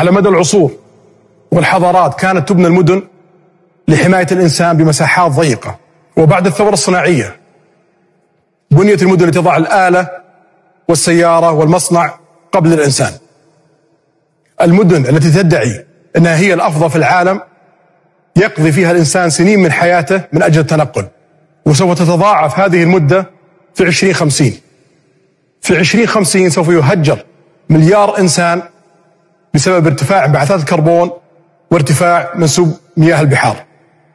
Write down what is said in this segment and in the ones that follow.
على مدى العصور والحضارات كانت تبنى المدن لحماية الإنسان بمساحات ضيقة، وبعد الثورة الصناعية بنيت المدن لتضع الآلة والسيارة والمصنع قبل الإنسان. المدن التي تدعي أنها هي الأفضل في العالم يقضي فيها الإنسان سنين من حياته من أجل التنقل، وسوف تتضاعف هذه المدة في 2050. في 2050 سوف يهجر مليار إنسان بسبب ارتفاع انبعاثات الكربون وارتفاع منسوب مياه البحار.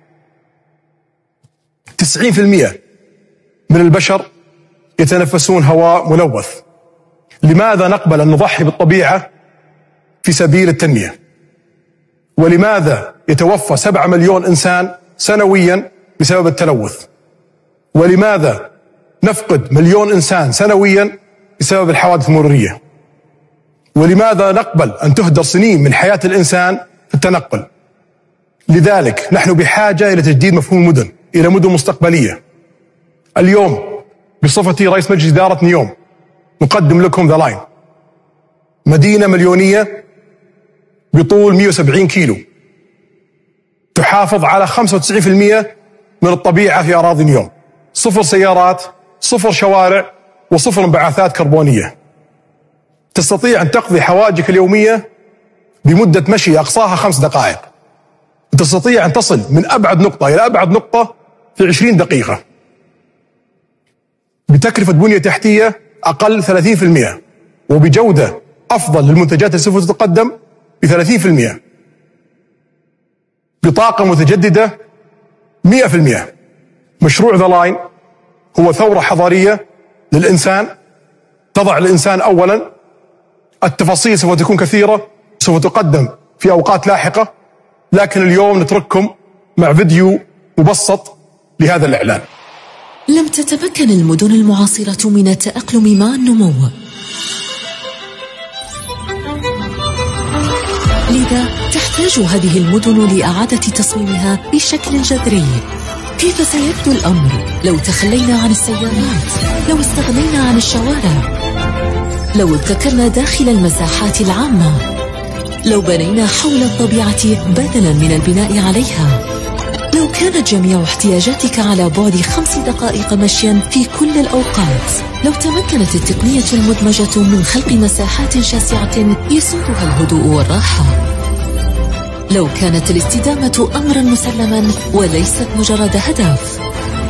90% من البشر يتنفسون هواء ملوث. لماذا نقبل أن نضحي بالطبيعة في سبيل التنمية؟ ولماذا يتوفى 7 مليون إنسان سنويا بسبب التلوث؟ ولماذا نفقد 1 مليون إنسان سنويا بسبب الحوادث المرورية؟ ولماذا نقبل أن تهدر سنين من حياة الإنسان في التنقل؟ لذلك نحن بحاجة إلى تجديد مفهوم المدن إلى مدن مستقبلية. اليوم بصفتي رئيس مجلس إدارة نيوم نقدم لكم ذا لاين، مدينة مليونية بطول 170 كيلو تحافظ على 95% من الطبيعة في أراضي نيوم، 0 سيارات، 0 شوارع، و0 انبعاثات كربونية. تستطيع أن تقضي حوائجك اليومية بمدة مشي أقصاها 5 دقائق، وتستطيع أن تصل من أبعد نقطة إلى أبعد نقطة في 20 دقيقة بتكلفة بنية تحتية أقل 30%، وبجودة أفضل للمنتجات اللي سوف تتقدم ب30%، بطاقة متجددة 100%. مشروع ذا لاين هو ثورة حضارية للإنسان، تضع الإنسان أولا. التفاصيل سوف تكون كثيرة، سوف تقدم في أوقات لاحقة، لكن اليوم نترككم مع فيديو مبسط لهذا الإعلان. لم تتمكن المدن المعاصرة من التأقلم مع النمو، لذا تحتاج هذه المدن لإعادة تصميمها بشكل جذري. كيف سيبدو الأمر لو تخلينا عن السيارات، لو استغنينا عن الشوارع، لو ابتكرنا داخل المساحات العامة، لو بنينا حول الطبيعة بدلاً من البناء عليها، لو كانت جميع احتياجاتك على بعد 5 دقائق مشياً في كل الأوقات، لو تمكنت التقنية المدمجة من خلق مساحات شاسعة يسودها الهدوء والراحة، لو كانت الاستدامة أمراً مسلماً وليست مجرد هدف،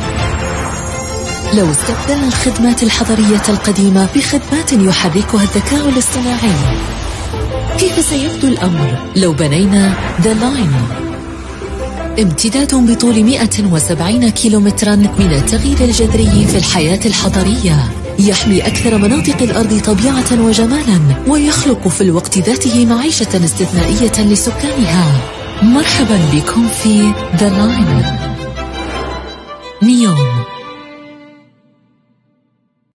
لو استبدلنا الخدمات الحضرية القديمة بخدمات يحركها الذكاء الاصطناعي. كيف سيبدو الأمر لو بنينا ذا لاين، امتداد بطول 170 كيلومتراً من التغيير الجذري في الحياة الحضرية، يحمي أكثر مناطق الأرض طبيعة وجمالاً، ويخلق في الوقت ذاته معيشة استثنائية لسكانها. مرحباً بكم في ذا لاين. نيوم.